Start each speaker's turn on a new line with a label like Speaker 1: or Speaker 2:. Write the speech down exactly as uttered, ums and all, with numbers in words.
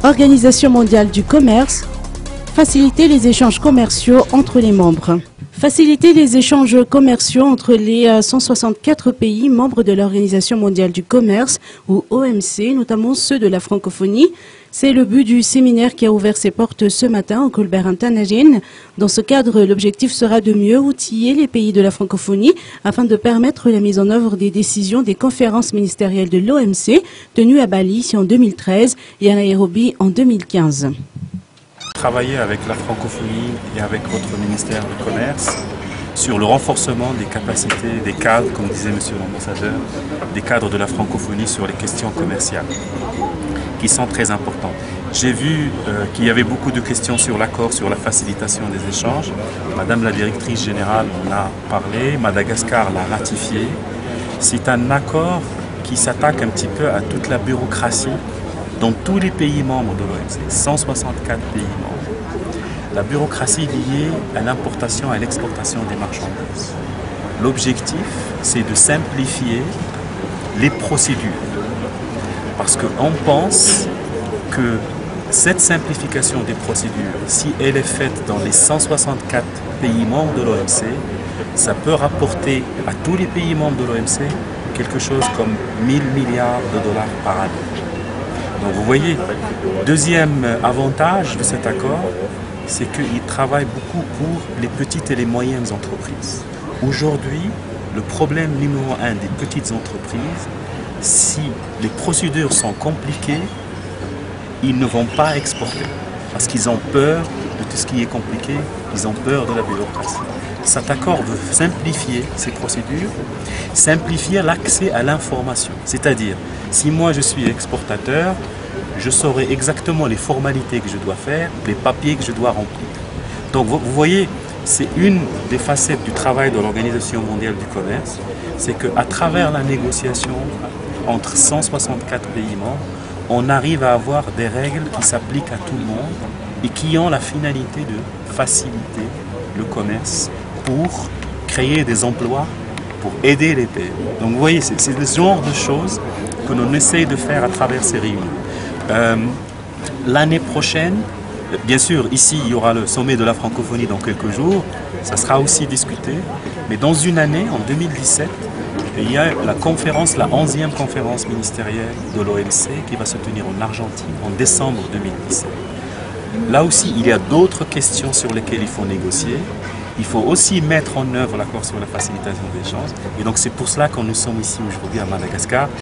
Speaker 1: Organisation mondiale du commerce, faciliter les échanges commerciaux entre les membres. Faciliter les échanges commerciaux entre les cent soixante-quatre pays membres de l'Organisation mondiale du commerce, ou O M C, notamment ceux de la francophonie. C'est le but du séminaire qui a ouvert ses portes ce matin au Colbert Internagine. Dans ce cadre, l'objectif sera de mieux outiller les pays de la francophonie afin de permettre la mise en œuvre des décisions des conférences ministérielles de l'O M C tenues à Bali en deux mille treize et à Nairobi en deux mille quinze.
Speaker 2: Travailler avec la francophonie et avec votre ministère du Commerce sur le renforcement des capacités, des cadres, comme disait Monsieur l'ambassadeur, des cadres de la francophonie sur les questions commerciales, qui sont très importantes. J'ai vu euh, qu'il y avait beaucoup de questions sur l'accord, sur la facilitation des échanges. Madame la directrice générale en a parlé, Madagascar l'a ratifié. C'est un accord qui s'attaque un petit peu à toute la bureaucratie dans tous les pays membres de l'O M C, cent soixante-quatre pays membres. La bureaucratie liée à l'importation et à l'exportation des marchandises. L'objectif, c'est de simplifier les procédures. Parce qu'on pense que cette simplification des procédures, si elle est faite dans les cent soixante-quatre pays membres de l'O M C, ça peut rapporter à tous les pays membres de l'O M C quelque chose comme mille milliards de dollars par année. Donc vous voyez, deuxième avantage de cet accord, c'est qu'il travaille beaucoup pour les petites et les moyennes entreprises. Aujourd'hui, le problème numéro un des petites entreprises, si les procédures sont compliquées, ils ne vont pas exporter parce qu'ils ont peur de tout ce qui est compliqué, ils ont peur de la bureaucratie. Cet accord veut simplifier ces procédures, simplifier l'accès à l'information. C'est-à-dire, si moi je suis exportateur, je saurai exactement les formalités que je dois faire, les papiers que je dois remplir. Donc vous, vous voyez, c'est une des facettes du travail de l'Organisation mondiale du commerce, c'est qu'à travers la négociation entre cent soixante-quatre pays membres, on arrive à avoir des règles qui s'appliquent à tout le monde et qui ont la finalité de faciliter le commerce pour créer des emplois, pour aider les pays. Donc vous voyez, c'est le genre de choses que l'on essaye de faire à travers ces réunions. Euh, L'année prochaine, bien sûr, ici, il y aura le sommet de la francophonie dans quelques jours, ça sera aussi discuté, mais dans une année, en deux mille dix-sept, il y a la conférence, la onzième conférence ministérielle de l'O M C qui va se tenir en Argentine en décembre deux mille dix-sept. Là aussi, il y a d'autres questions sur lesquelles il faut négocier. Il faut aussi mettre en œuvre l'accord sur la facilitation des échanges. Et donc c'est pour cela que nous sommes ici aujourd'hui à Madagascar.